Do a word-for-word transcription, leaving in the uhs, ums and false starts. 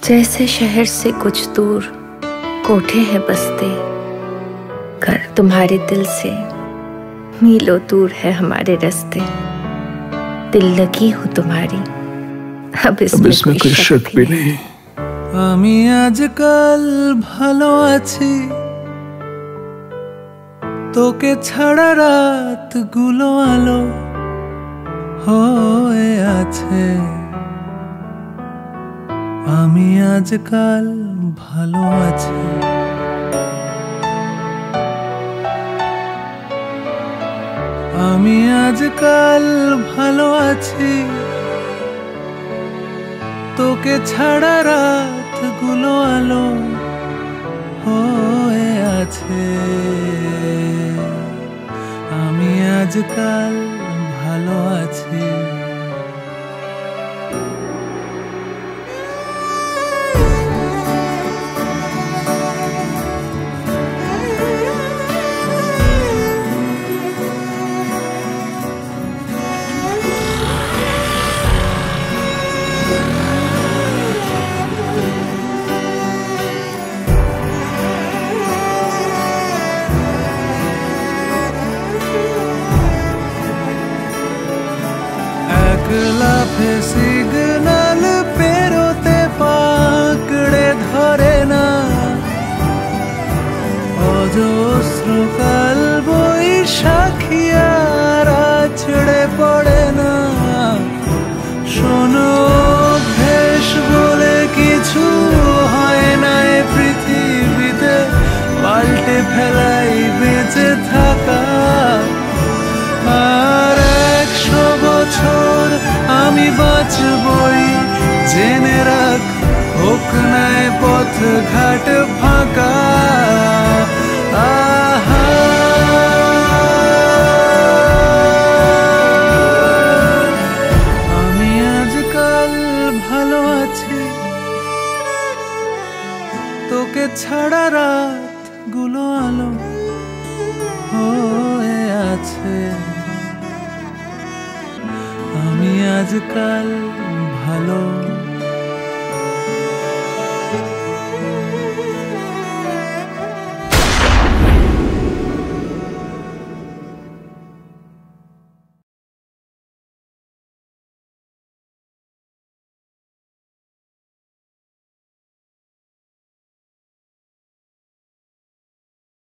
जैसे शहर से कुछ दूर कोठे हैं बसते, घर तुम्हारे दिल से मीलों दूर है हमारे रास्ते। दिल लगी हूँ तुम्हारी, अब इसमें, अब इसमें कोई शक भी नहीं। আমি আজকাল ভালো আছি, তোকে ছাড়া রাতগুলো আলো হয়ে আছে। আমি আজকাল ভালো আছি। আমি আজকাল ভালো আছি, তোকে ছাড়া রাতগুলো আলো হয়ে আছে। আমি আজকাল ভালো আছি। লাফে সিগনাল পেরোতে পাকড়ে ধরে না, অজস্র কাল বৈশাখী আর আছড়ে পড়ে না। শোনো, অভ্যেস বলে কিছু হয় না এ পৃথিবীতে, পাল্টে ফেলাই বেঁচে থাকা। আর একশো বছর আমি বাঁচবই জেনে রাখ, হোক নাই পথ ঘাট ফাঁকা। আহা, আমি আজকাল ভালো আছি, তোকে ছাড়া রাতগুলো আলো হয়ে আছে। আমি আজকাল ভালো